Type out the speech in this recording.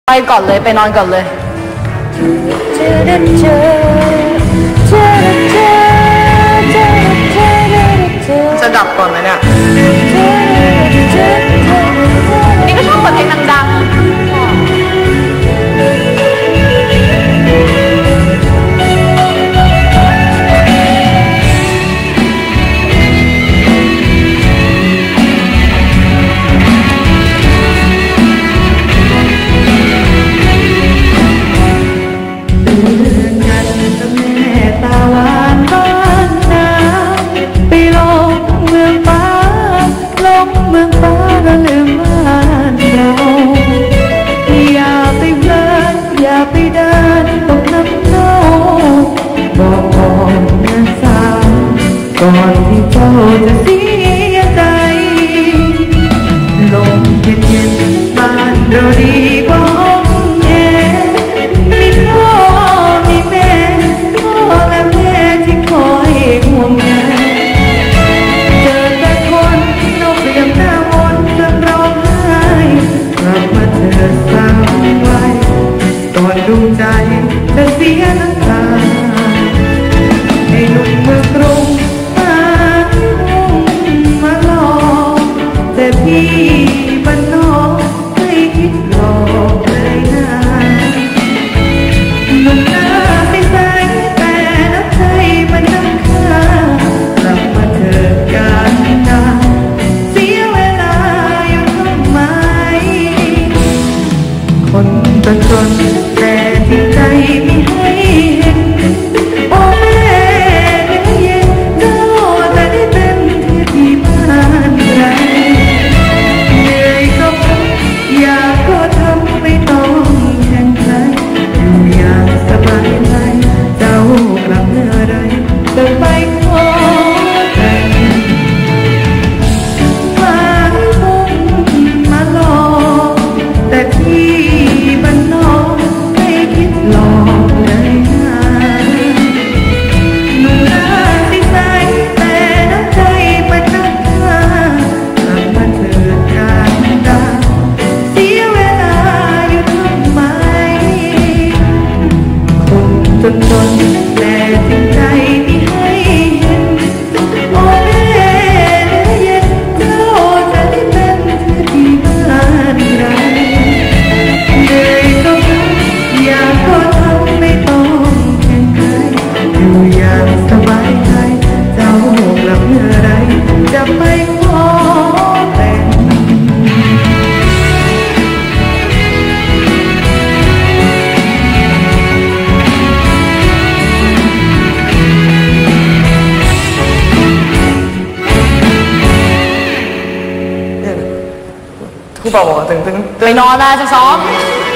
ไปก่อนเลยไปนอนก่อนเลยจะดับก่อนไหมเนี่ยนี่ก็ชอบเปิดเพลงดังๆก่อนที่เจ้าจะเสียใจลมเย็นๆบ้านเราดีกว่าห้องแอร์มีพ่อมีแม่พ่อและแม่ที่คอยห่วงใยเจอแต่คนเราเปลี่ยนหน้ามนต์จนร้องไห้กลับมาเธอสั่งไว้ก่อนดวงใจจะเสียน้ำตาให้หนุ่มเมืองกรุงแต่พี่บ้านนอกไม่คิดหลอกเลยนะหนุ่มหน้าใสๆแต่น้ำใจมันน้ำค่ากลับมาเถิดกันนะเสียเวลาอยู่ทำไมคนจนแต่ที่ใจไม่ให้เห็นโอ้แม่เนื้อเย็นเจ้าจะได้เป็นที่บ้านใครอยากก็ทำไม่ต้องแข่งขันอยู่อย่างสบายใจเจ้ากลับเมื่อไรจะไปขอแต่งมาพุ่งมาหลอกแต่ที่บ้านนอกไม่คิดหลอกเลยนะหนุ่มหน้าใสๆแต่น้ำใจมันนักฆ่ากลับมาเถิดกันดาเสียเวลาอยู่ทำไมคนจนแต่จริงใจไม่ให้เห็นโอ้แม่เนื้อเย็นเจ้าจะได้เป็นที่บ้านเราเหนื่อยก็พักอยากก็ทำไม่ต้องแข่งขันอยู่อย่างสบายใจเจ้ากลับเมื่อไรจะไปขอแต่งครูบอกว่าตึงไปนอนนะจะซ้อม